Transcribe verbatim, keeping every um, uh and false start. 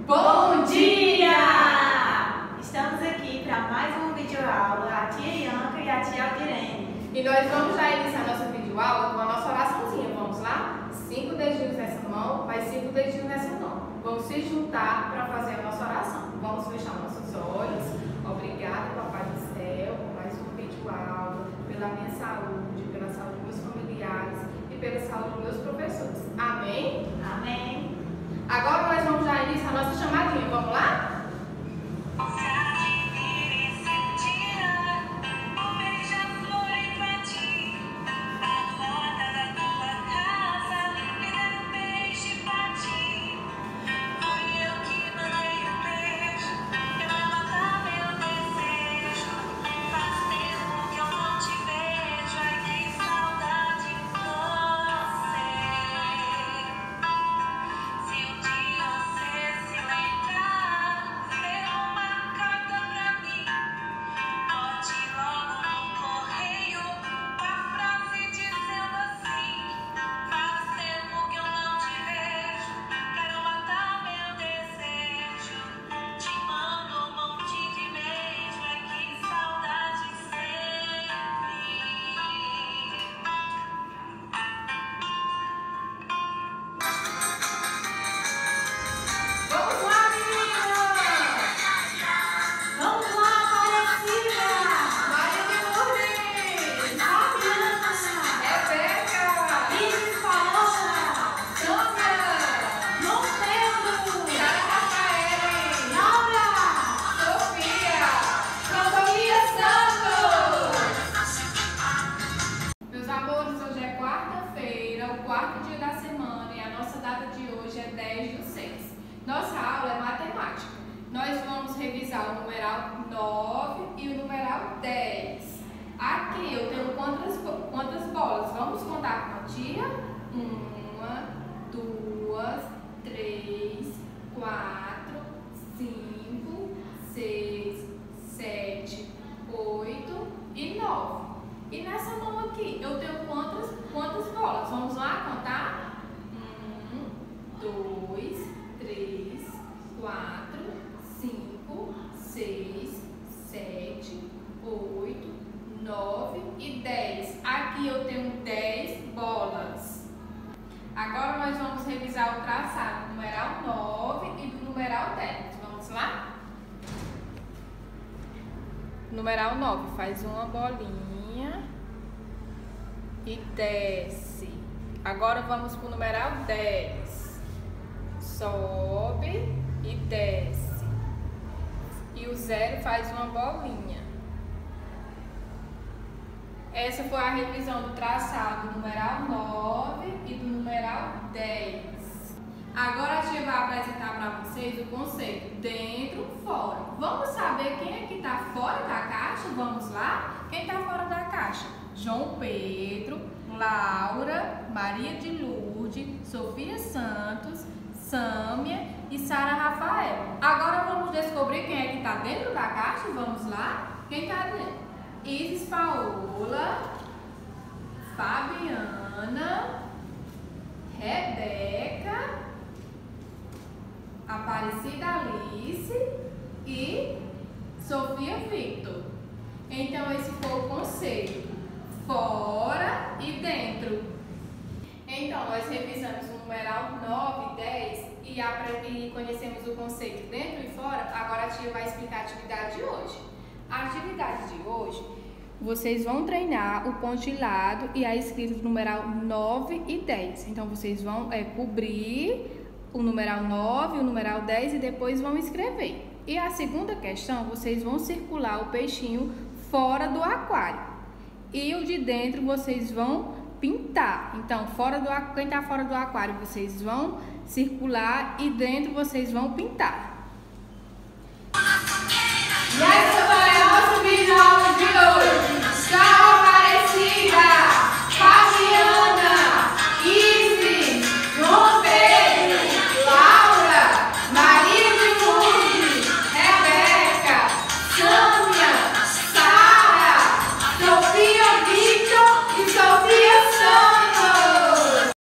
Bom dia! Estamos aqui para mais uma videoaula, a tia Ianca e a tia Aldirene. E nós vamos já iniciar a nossa videoaula com a nossa oraçãozinha. Vamos lá? Cinco dedinhos nessa mão, mais cinco dedinhos nessa mão. Vamos se juntar para fazer a nossa oração. Vamos fechar nossos olhos. Obrigada, Papai do Céu, por mais uma videoaula, pela minha saúde, pela saúde dos meus familiares e pela saúde dos meus professores. Amém? Amém. Agora nós vamos já iniciar a nossa chamadinha. Vamos lá? Quarto dia da semana e a nossa data de hoje é dez do seis. Nossa aula é matemática. Nós vamos revisar o numeral nove e o numeral dez. Aqui eu tenho quantas, quantas bolas? Vamos contar com a tia? Uma, duas, três, quatro, cinco, seis, sete, oito e nove. E nessa mão aqui, eu tenho quantas, quantas bolas? Vamos lá contar? Um, dois, três, quatro, cinco, seis, sete, oito, nove e dez. Aqui eu tenho dez bolas. Agora nós vamos revisar o traçado do numeral nove e do numeral dez. Vamos lá? Numeral nove, faz uma bolinha e desce. Agora vamos para o numeral dez. Sobe e desce. E o zero faz uma bolinha. Essa foi a revisão do traçado do numeral nove e do numeral dez. Agora a tia vai apresentar para vocês o conceito dentro, fora. Vamos saber quem é que está fora da caixa? Vamos lá? Quem está fora da caixa? João Pedro, Laura, Maria de Lourdes, Sofia Santos, Sâmia e Sara Rafael. Agora vamos descobrir quem é que está dentro da caixa? Vamos lá? Quem está dentro? Isis Paola, Fabiana, Rebeca, Aparecida Alice e Sofia Victor. Então esse foi o conceito, fora e dentro. Então nós revisamos o numeral nove e dez e, e conhecemos o conceito dentro e fora. Agora a tia vai explicar a atividade de hoje. A atividade de hoje, vocês vão treinar o pontilhado e a escrita do numeral nove e dez. Então vocês vão é, cobrir o numeral nove, o numeral dez e depois vão escrever. E a segunda questão, vocês vão circular o peixinho fora do aquário. E o de dentro vocês vão pintar. Então, fora do, quem está fora do aquário, vocês vão circular e dentro vocês vão pintar. E aí,